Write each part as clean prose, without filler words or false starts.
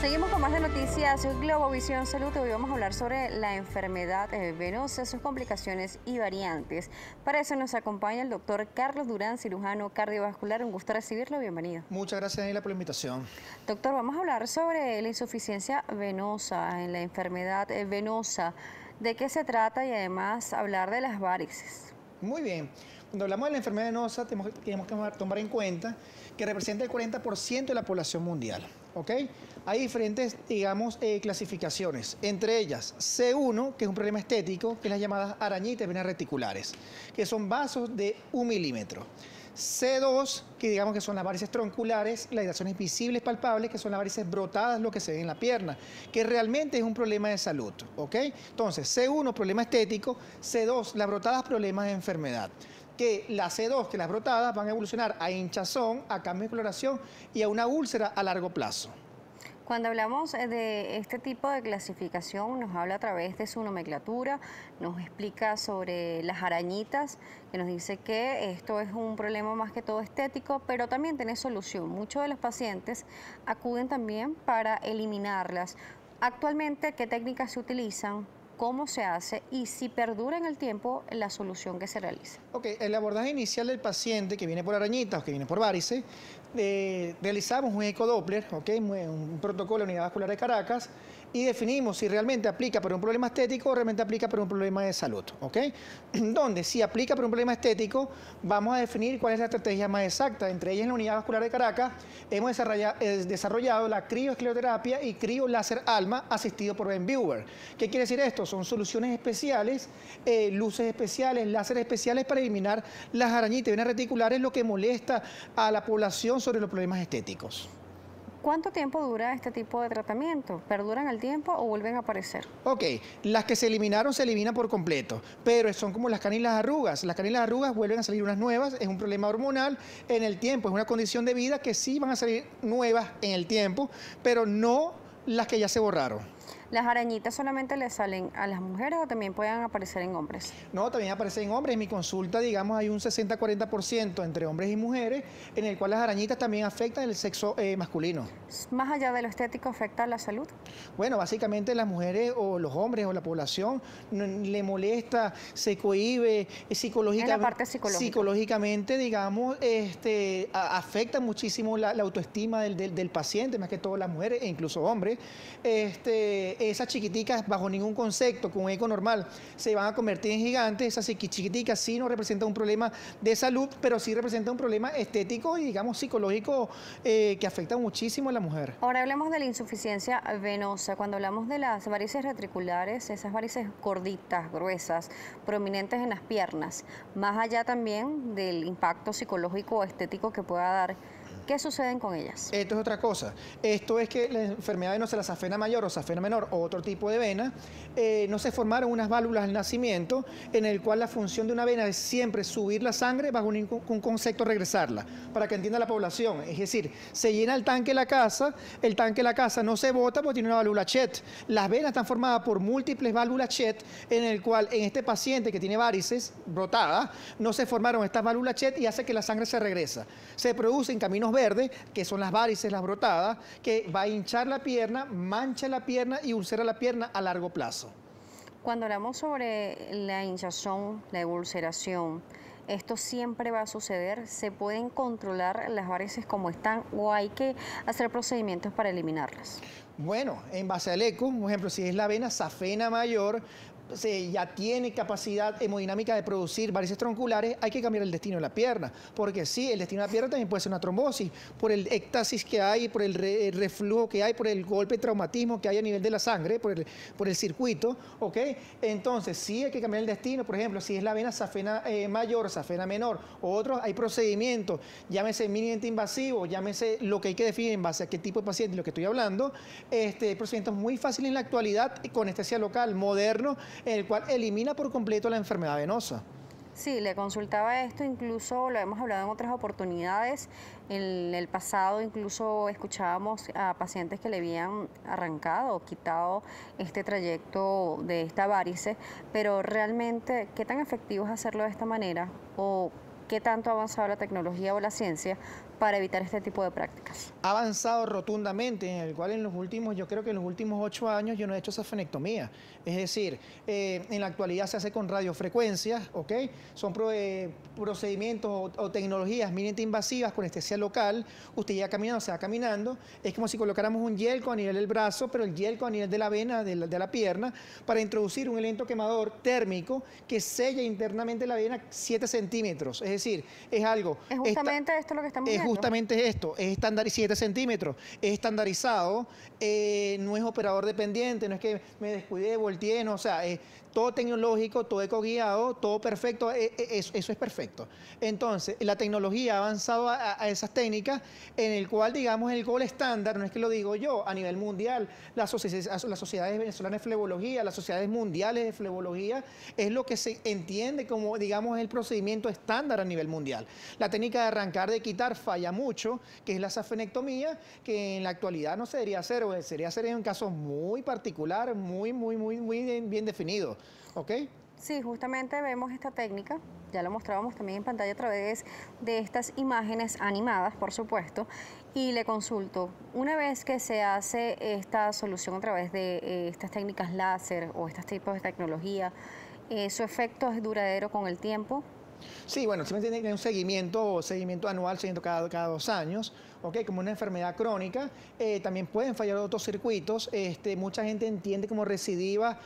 Seguimos con más de noticias. Soy Globovisión Salud. Hoy vamos a hablar sobre la enfermedad venosa, sus complicaciones y variantes. Para eso nos acompaña el doctor Carlos Durán, cirujano cardiovascular. Un gusto recibirlo. Bienvenido. Muchas gracias, Daniela, por la invitación. Doctor, vamos a hablar sobre la insuficiencia venosa, en la enfermedad venosa. ¿De qué se trata? Y además hablar de las varices. Muy bien. Cuando hablamos de la enfermedad venosa, tenemos que tomar en cuenta que representa el 40% de la población mundial. ¿Ok? Hay diferentes, digamos, clasificaciones. Entre ellas, C1, que es un problema estético, que es las llamadas arañitas venas reticulares, que son vasos de 1 milímetro. C2, que digamos que son las varices tronculares, las irritaciones visibles palpables, que son las varices brotadas, lo que se ve en la pierna, que realmente es un problema de salud, ¿ok? Entonces, C1, problema estético, C2, las brotadas, problemas de enfermedad. Que la C2, que las brotadas, van a evolucionar a hinchazón, a cambio de coloración y a una úlcera a largo plazo. Cuando hablamos de este tipo de clasificación, nos habla a través de su nomenclatura, nos explica sobre las arañitas, que nos dice que esto es un problema más que todo estético, pero también tiene solución. Muchos de los pacientes acuden también para eliminarlas. Actualmente, ¿qué técnicas se utilizan? ¿Cómo se hace? Y si perdura en el tiempo la solución que se realiza. Ok, el abordaje inicial del paciente que viene por arañitas o que viene por varices, realizamos un ecodoppler, okay, un protocolo de Unidad Vascular de Caracas, y definimos si realmente aplica para un problema estético o realmente aplica para un problema de salud. ¿Okay? Donde si aplica para un problema estético, vamos a definir cuál es la estrategia más exacta. Entre ellas en la Unidad Vascular de Caracas hemos desarrollado la crioescleroterapia y crioláser alma asistido por Ben Viewer. ¿Qué quiere decir esto? Son soluciones especiales, luces especiales, láseres especiales para eliminar las arañitas venas reticulares, lo que molesta a la población sobre los problemas estéticos. ¿Cuánto tiempo dura este tipo de tratamiento? ¿Perduran el tiempo o vuelven a aparecer? Ok, las que se eliminaron se eliminan por completo, pero son como las canas y las arrugas. Las canas y las arrugas vuelven a salir unas nuevas, es un problema hormonal en el tiempo, es una condición de vida que sí van a salir nuevas en el tiempo, pero no las que ya se borraron. ¿Las arañitas solamente le salen a las mujeres o también pueden aparecer en hombres? No, también aparecen en hombres. En mi consulta, digamos, hay un 60-40% entre hombres y mujeres, en el cual las arañitas también afectan el sexo masculino. ¿Más allá de lo estético afecta la salud? Bueno, básicamente las mujeres o los hombres o la población le molesta, se cohíbe psicológicamente. En la parte psicológica. Psicológicamente, digamos, afecta muchísimo la autoestima del paciente, más que todo las mujeres e incluso hombres. Esas chiquiticas, bajo ningún concepto, con un eco normal, se van a convertir en gigantes. Esas chiquiticas sí no representan un problema de salud, pero sí representan un problema estético y, digamos, psicológico que afecta muchísimo a la mujer. Ahora hablemos de la insuficiencia venosa. Cuando hablamos de las varices reticulares, esas varices gorditas, gruesas, prominentes en las piernas, más allá también del impacto psicológico o estético que pueda dar, ¿qué suceden con ellas? Esto es otra cosa. Esto es que la enfermedad venosa, la safena mayor o safena menor o otro tipo de vena, no se formaron unas válvulas al nacimiento en el cual la función de una vena es siempre subir la sangre bajo un concepto regresarla, para que entienda la población. Es decir, se llena el tanque de la casa no se bota porque tiene una válvula Chet. Las venas están formadas por múltiples válvulas Chet, en el cual en este paciente que tiene varices brotadas, no se formaron estas válvulas Chet y hace que la sangre se regresa. Se producen caminos verdes, que son las varices, las brotadas, que va a hinchar la pierna, mancha la pierna y ulcera la pierna a largo plazo. Cuando hablamos sobre la hinchazón, la ulceración, ¿esto siempre va a suceder? ¿Se pueden controlar las varices como están o hay que hacer procedimientos para eliminarlas? Bueno, en base al eco, por ejemplo, si es la vena safena mayor, ya tiene capacidad hemodinámica de producir varices tronculares, hay que cambiar el destino de la pierna, porque sí, el destino de la pierna también puede ser una trombosis, por el éxtasis que hay, por el reflujo que hay, por el golpe, traumatismo que hay a nivel de la sangre, por el circuito, ¿ok? Entonces, sí hay que cambiar el destino, por ejemplo, si es la vena safena mayor, safena menor, o otros, hay procedimientos, llámese mínimamente invasivo, llámese lo que hay que definir en base a qué tipo de paciente, lo que estoy hablando, procedimientos muy fáciles en la actualidad, con anestesia local, moderno, en el cual elimina por completo la enfermedad venosa. Sí, le consultaba esto, incluso lo hemos hablado en otras oportunidades. En el pasado incluso escuchábamos a pacientes que le habían arrancado o quitado este trayecto de esta varice, pero realmente, ¿qué tan efectivo es hacerlo de esta manera? ¿O qué tanto ha avanzado la tecnología o la ciencia para evitar este tipo de prácticas? Ha avanzado rotundamente, en el cual yo creo que en los últimos 8 años yo no he hecho safenectomía. Es decir, en la actualidad se hace con radiofrecuencias, ¿ok? Son procedimientos o tecnologías mínimamente invasivas con anestesia local. Usted ya caminando, se va caminando. Es como si colocáramos un yelco a nivel del brazo, pero el yelco a nivel de la vena, de la pierna, para introducir un elemento quemador térmico que sella internamente la vena 7 centímetros. Es decir, es algo... Es justamente esto lo que estamos Es viendo. justamente esto, es estándar 7 centímetros, es estandarizado, no es operador dependiente, no es que me descuidé, volteé, no, o sea, todo tecnológico, todo ecoguiado, todo perfecto, eso es perfecto. Entonces, la tecnología ha avanzado a esas técnicas en el cual, digamos, el gold estándar, no es que lo digo yo, a nivel mundial, las sociedades venezolanas de flebología, las sociedades mundiales de flebología, es lo que se entiende como, digamos, el procedimiento estándar a nivel mundial. La técnica de arrancar, de quitar, falla mucho, que es la safenectomía, que en la actualidad no se debería hacer, o sería hacer en un caso muy particular, muy bien definido. ¿Ok? Sí, justamente vemos esta técnica, ya lo mostrábamos también en pantalla a través de estas imágenes animadas, por supuesto, y le consulto, una vez que se hace esta solución a través de estas técnicas láser o estos tipos de tecnología, ¿su efecto es duradero con el tiempo? Sí, bueno, siempre tiene que tener un seguimiento anual, seguimiento cada 2 años, ¿ok? Como una enfermedad crónica. También pueden fallar otros circuitos. Mucha gente entiende como recidiva.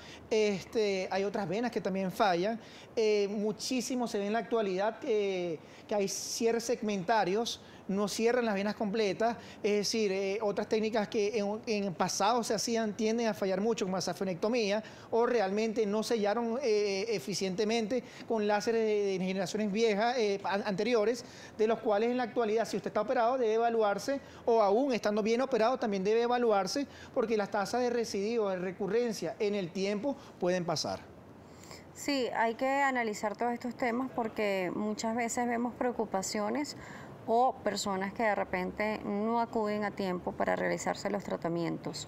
Hay otras venas que también fallan. Muchísimo se ve en la actualidad que hay cierres segmentarios, no cierran las venas completas, es decir, otras técnicas que en el pasado se hacían tienden a fallar mucho, como la safenectomía, o realmente no sellaron eficientemente con láseres de generaciones viejas, anteriores, de los cuales en la actualidad, si usted está operado, debe evaluarse, o aún estando bien operado, también debe evaluarse, porque las tasas de recidivo, de recurrencia en el tiempo pueden pasar. Sí, hay que analizar todos estos temas porque muchas veces vemos preocupaciones o personas que de repente no acuden a tiempo para realizarse los tratamientos.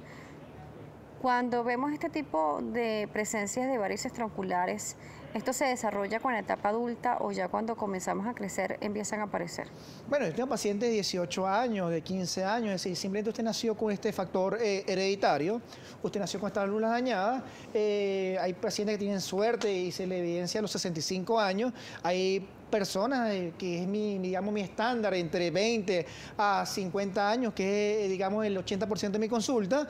Cuando vemos este tipo de presencias de varices tronculares, ¿esto se desarrolla con la etapa adulta o ya cuando comenzamos a crecer empiezan a aparecer? Bueno, yo tengo pacientes de 18 años, de 15 años, es decir, simplemente usted nació con este factor hereditario, usted nació con estas células dañadas, hay pacientes que tienen suerte y se le evidencia a los 65 años, hay personas que es digamos, mi estándar entre 20 a 50 años, que es, digamos, el 80% de mi consulta,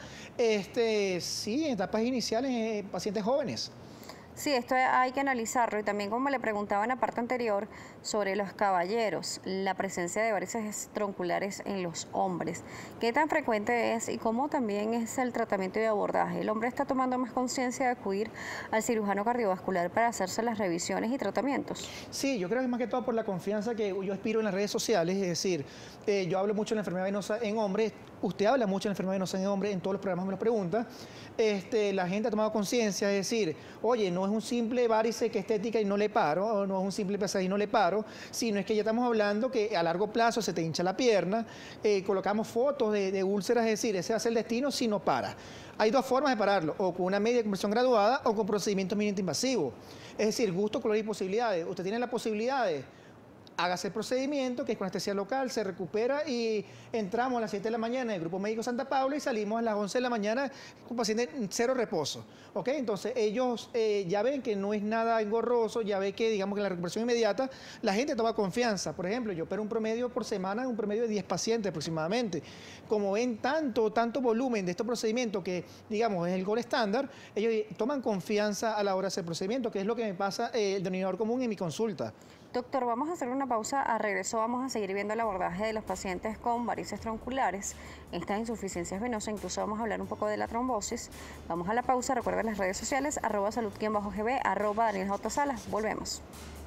sí, en etapas iniciales, pacientes jóvenes. Sí, esto hay que analizarlo y también como le preguntaba en la parte anterior sobre los caballeros, la presencia de varices tronculares en los hombres. ¿Qué tan frecuente es y cómo también es el tratamiento y abordaje? ¿El hombre está tomando más conciencia de acudir al cirujano cardiovascular para hacerse las revisiones y tratamientos? Sí, yo creo que es más que todo por la confianza que yo aspiro en las redes sociales, es decir, yo hablo mucho de la enfermedad venosa en hombres, usted habla mucho de la enfermedad venosa en hombres, en todos los programas me lo pregunta, la gente ha tomado conciencia, es decir, oye, no es un simple varice que estética y no le paro, o no es un simple pesadilla y no le paro, sino es que ya estamos hablando que a largo plazo se te hincha la pierna, colocamos fotos de úlceras, es decir, ese va a ser el destino si no para. Hay 2 formas de pararlo, o con una media compresión graduada o con procedimientos mínimamente invasivos. Es decir, gusto, color y posibilidades. Usted tiene las posibilidades, hágase el procedimiento, que es con anestesia local, se recupera y entramos a las 7 de la mañana en el Grupo Médico Santa Paula y salimos a las 11 de la mañana con paciente en 0 reposo. ¿Ok? Entonces ellos ya ven que no es nada engorroso, ya ven que, digamos, que la recuperación inmediata, la gente toma confianza. Por ejemplo, yo opero un promedio por semana, un promedio de 10 pacientes aproximadamente. Como ven tanto volumen de estos procedimientos que, digamos, es el gold estándar, ellos toman confianza a la hora de hacer el procedimiento, que es lo que me pasa el denominador común en mi consulta. Doctor, vamos a hacer una pausa. A regreso vamos a seguir viendo el abordaje de los pacientes con varices tronculares, estas insuficiencias venosas, incluso vamos a hablar un poco de la trombosis. Vamos a la pausa, recuerden las redes sociales, @salud_gb, @Daniel J. Salas. Volvemos.